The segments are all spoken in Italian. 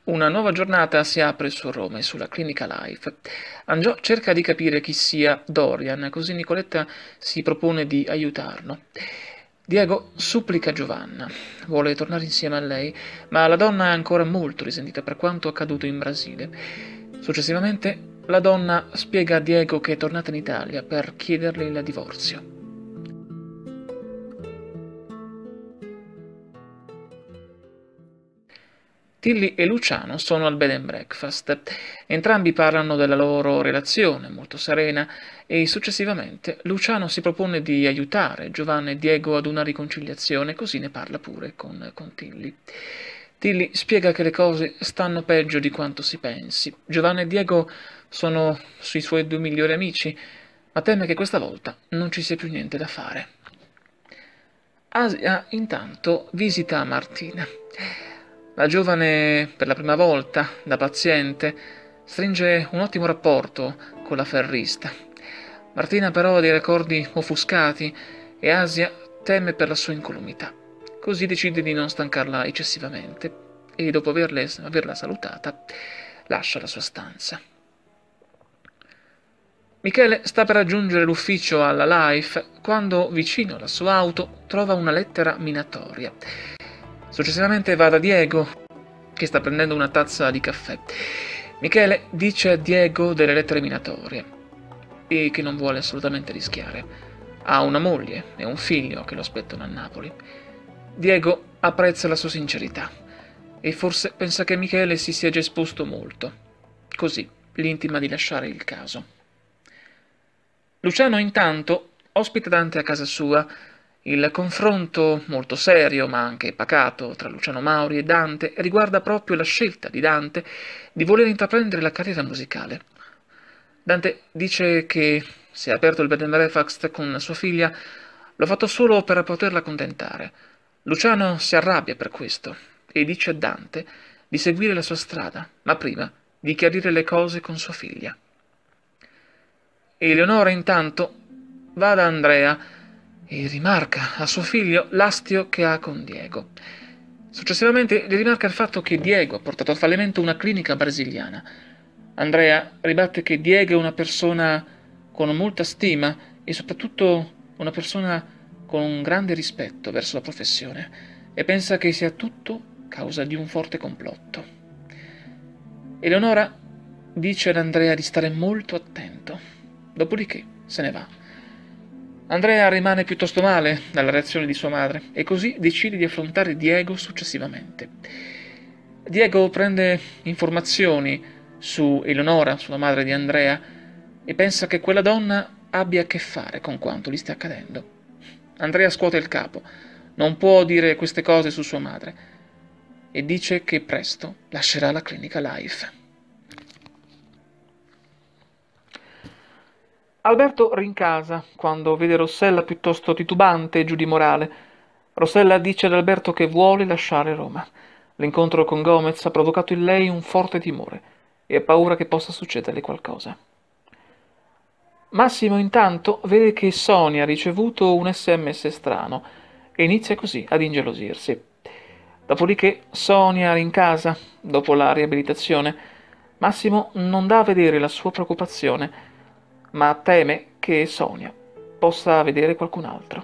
Una nuova giornata si apre su Roma e sulla clinica Life. Angiò cerca di capire chi sia Dorian, così Nicoletta si propone di aiutarlo. Diego supplica Giovanna, vuole tornare insieme a lei, ma la donna è ancora molto risentita per quanto accaduto in Brasile. Successivamente la donna spiega a Diego che è tornata in Italia per chiedergli il divorzio. Tilly e Luciano sono al bed and breakfast. Entrambi parlano della loro relazione, molto serena, e successivamente Luciano si propone di aiutare Giovanna e Diego ad una riconciliazione, così ne parla pure con Tilly. Tilly spiega che le cose stanno peggio di quanto si pensi. Giovanna e Diego sono sui suoi due migliori amici, ma teme che questa volta non ci sia più niente da fare. Asia intanto visita Martina. La giovane, per la prima volta, da paziente, stringe un ottimo rapporto con la ferrista. Martina però ha dei ricordi offuscati e Asia teme per la sua incolumità. Così decide di non stancarla eccessivamente e, dopo averla salutata, lascia la sua stanza. Michele sta per raggiungere l'ufficio alla Life quando, vicino alla sua auto, trova una lettera minatoria. Successivamente va da Diego, che sta prendendo una tazza di caffè. Michele dice a Diego delle lettere minatorie e che non vuole assolutamente rischiare. Ha una moglie e un figlio che lo aspettano a Napoli. Diego apprezza la sua sincerità e forse pensa che Michele si sia già esposto molto. Così gli intima di lasciare il caso. Luciano intanto ospita Dante a casa sua. Il confronto molto serio, ma anche pacato, tra Luciano Mauri e Dante riguarda proprio la scelta di Dante di voler intraprendere la carriera musicale. Dante dice che se ha aperto il bed and breakfast con sua figlia l'ha fatto solo per poterla accontentare. Luciano si arrabbia per questo e dice a Dante di seguire la sua strada, ma prima di chiarire le cose con sua figlia. Eleonora intanto va da Andrea e rimarca a suo figlio l'astio che ha con Diego. Successivamente gli rimarca il fatto che Diego ha portato a fallimento una clinica brasiliana. Andrea ribatte che Diego è una persona con molta stima e soprattutto una persona con un grande rispetto verso la professione e pensa che sia tutto causa di un forte complotto. Eleonora dice ad Andrea di stare molto attento, dopodiché se ne va. Andrea rimane piuttosto male dalla reazione di sua madre e così decide di affrontare Diego successivamente. Diego prende informazioni su Eleonora, sulla madre di Andrea, e pensa che quella donna abbia a che fare con quanto gli sta accadendo. Andrea scuote il capo, non può dire queste cose su sua madre e dice che presto lascerà la clinica Life. Alberto rincasa quando vede Rossella piuttosto titubante e giù di morale. Rossella dice ad Alberto che vuole lasciare Roma. L'incontro con Gomez ha provocato in lei un forte timore e ha paura che possa succederle qualcosa. Massimo intanto vede che Sonia ha ricevuto un SMS strano e inizia così ad ingelosirsi. Dopodiché Sonia rincasa, dopo la riabilitazione. Massimo non dà a vedere la sua preoccupazione, ma teme che Sonia possa vedere qualcun altro.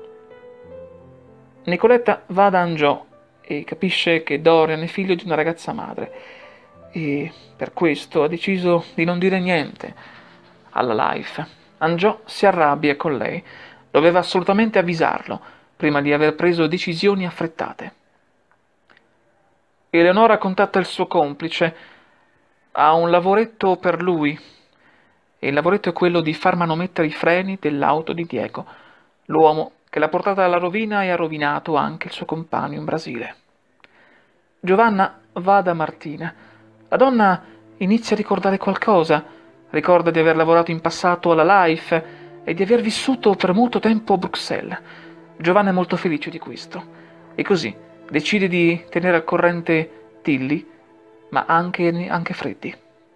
Nicoletta va da Angiò e capisce che Dorian è figlio di una ragazza madre e per questo ha deciso di non dire niente alla Life. Angiò si arrabbia con lei, doveva assolutamente avvisarlo prima di aver preso decisioni affrettate. Eleonora contatta il suo complice, ha un lavoretto per lui e il lavoretto è quello di far manomettere i freni dell'auto di Diego, l'uomo che l'ha portata alla rovina e ha rovinato anche il suo compagno in Brasile. Giovanna va da Martina. La donna inizia a ricordare qualcosa, ricorda di aver lavorato in passato alla Life e di aver vissuto per molto tempo a Bruxelles. Giovanna è molto felice di questo e così decide di tenere al corrente Tilly, ma anche Freddy.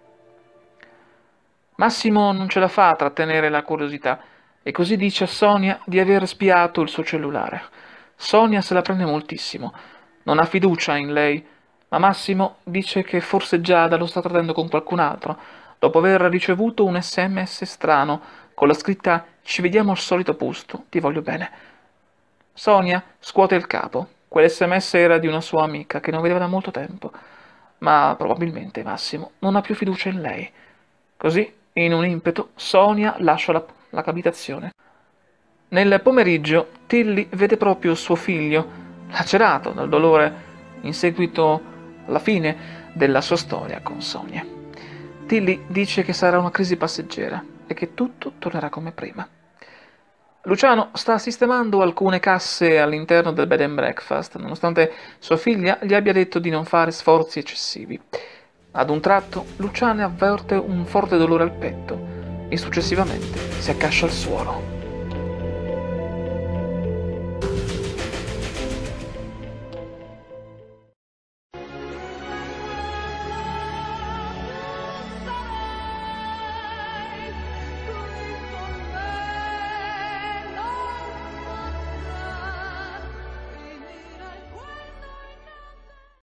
Massimo non ce la fa a trattenere la curiosità e così dice a Sonia di aver spiato il suo cellulare. Sonia se la prende moltissimo, non ha fiducia in lei, ma Massimo dice che forse Giada lo sta tradendo con qualcun altro, dopo aver ricevuto un SMS strano con la scritta «Ci vediamo al solito posto, ti voglio bene». Sonia scuote il capo. Quell'SMS era di una sua amica che non vedeva da molto tempo, ma probabilmente Massimo non ha più fiducia in lei. Così, in un impeto, Sonia lascia l'abitazione. Nel pomeriggio, Tilly vede proprio suo figlio, lacerato dal dolore in seguito alla fine della sua storia con Sonia. Tilly dice che sarà una crisi passeggera e che tutto tornerà come prima. Luciano sta sistemando alcune casse all'interno del bed and breakfast, nonostante sua figlia gli abbia detto di non fare sforzi eccessivi. Ad un tratto, Luciano avverte un forte dolore al petto e successivamente si accascia al suolo.